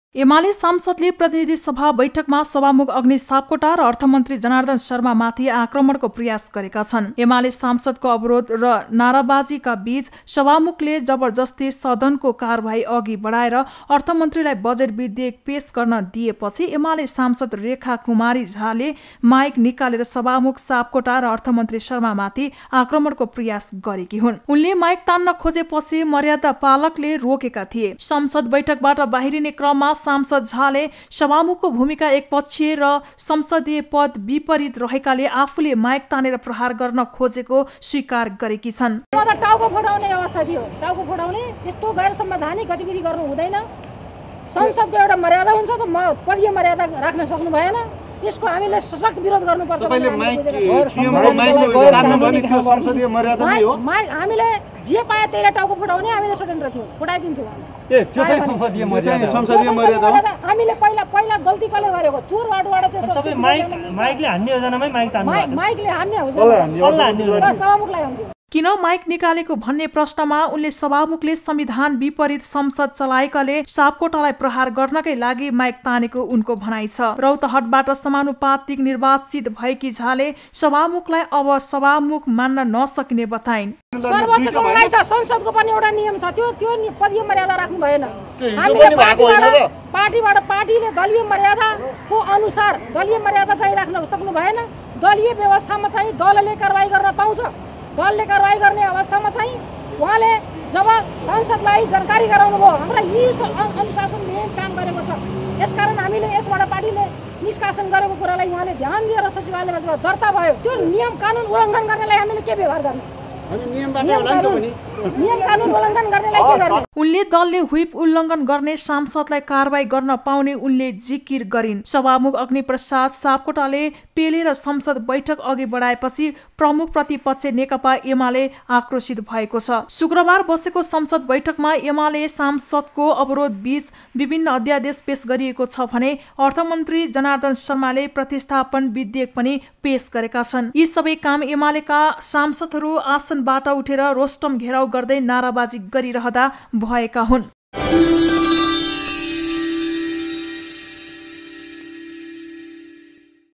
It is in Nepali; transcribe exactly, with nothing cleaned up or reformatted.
एमाले सांसदले प्रतिनिधि सभा बैठकमा सभामुख अग्नि सापकोटा र अर्थमन्त्री जनार्दन शर्मामाथि आक्रमणको प्रयास गरेका छन्। एमाले सांसदको अवरोध र नाराबाजीका बीच सभामुखले जबरजस्ती सदनको कारबाही अघि बढाएर अर्थमन्त्रीलाई बजेट विधेयक पेश गर्न दिएपछि एमाले सांसद रेखा कुमारी झाले माइक निकालेर सभामुख सापकोटा र अर्थमन्त्री शर्मामाथि आक्रमणको प्रयास गरेकी हुन्। उनले माइक तान्न खोजेपछि मर्यादा पालकले रोकेका थिए। संसद बैठकबाट बाहिरिने क्रममा सांसद झाले सभामुखको भूमिका एकपक्षीय र संसदीय पद विपरीत रहेकाले आफूले माइक तानेर प्रहार गर्न खोजेको स्वीकार गरेकी छन्। टाउको फोडाउने अवस्था थियो। टाउको फोडाउने यस्तो गैर संवैधानिक गतिविधि गर्नु हुँदैन। संसदको एउटा मर्यादा हुन्छ त म पदीय मर्यादा राख्न सक्नु भएन। यसको हामीले सशक्त विरोध गर्नुपर्छ। तपाईले माइक थियोमको माइक तान्नु पनि त्यो संसदीय मर्यादा नै हो। माइक हामीले जे पाए त्यही टाउको फोडाउने हामीले स्वतन्त्र थियौ, फोडाइदिन्थ्यौ। ए त्यो चाहिँ संसदीय मर्यादा संसदीय मर्यादा हामीले पहिला पहिला गल्ती कसले गरेको चोरबाटबाट चाहिँ तपाई माइक माइकले हान्ने योजनामै माइक तान्नु माइक माइकले हान्ने हो कसले हान्ने सभामुखलाई हान्थ्यो। किन माइक निकालेको भन्ने प्रश्नमा उनले सभामुखले संविधान विपरीत संसद चलाएकाले सापकोटालाई प्रहार गर्नकै लागि माइक तानेको उनको भनाइ छ। रौतहटबाट समानुपातिक निर्वाचित भएकी झाले सभामुखलाई अब सभामुख मान्न नसकिने बताइन्। सर्वोच्चको भनाइ छ, संसदको पनि एउटा नियम छ, त्यो त्यो पदीय मर्यादा राख्नु भएन। हामीले पार्टीबाट पार्टीबाट पार्टीले दलीय मर्यादाको अनुसार दलीय मर्यादा चाहिँ राख्न सक्नु भएन। दलीय व्यवस्थामा चाहिँ दलले कारबाही गर्न पाउँछ। दलले कारबाही गर्ने अवस्थामा चाहिँ उहाँले जब संसदलाई जानकारी गराउनु भयो हाम्रा यी अनुशासनले काम गरेको छ, यसकारण हामीले यसबाट पार्टीले निष्कासन गरेको कुरालाई उहाँले ध्यान दिएर सचिवालयमा जब दर्ता भयो त्यो नियम कानुन उल्लङ्घन गर्नेलाई हामीले के व्यवहार गर्ने? उनले दलले व्हिप उल्लङ्घन गर्ने सांसदलाई कारबाही गर्न पाउने उनले जिकिर गरिन्। सभामुख अग्निप्रसाद सापकोटाले पेलेर संसद बैठक अघि बढाएपछि प्रमुख प्रतिपक्ष नेकपा एमाले आक्रोशित भएको छ। शुक्रबार बसेको संसद बैठकमा एमाले सांसदको अवरोध बीच विभिन्न अध्यादेश पेश गरिएको छ भने अर्थमन्त्री जनार्दन शर्माले प्रतिस्थापन विधेयक पनि पेश गरेका छन्। यी सबै काम एमालेका सांसदहरू आसन बाट उठेर रोस्टम घेराउ गर्दै नाराबाजी गरिरहँदा भएका हुन्।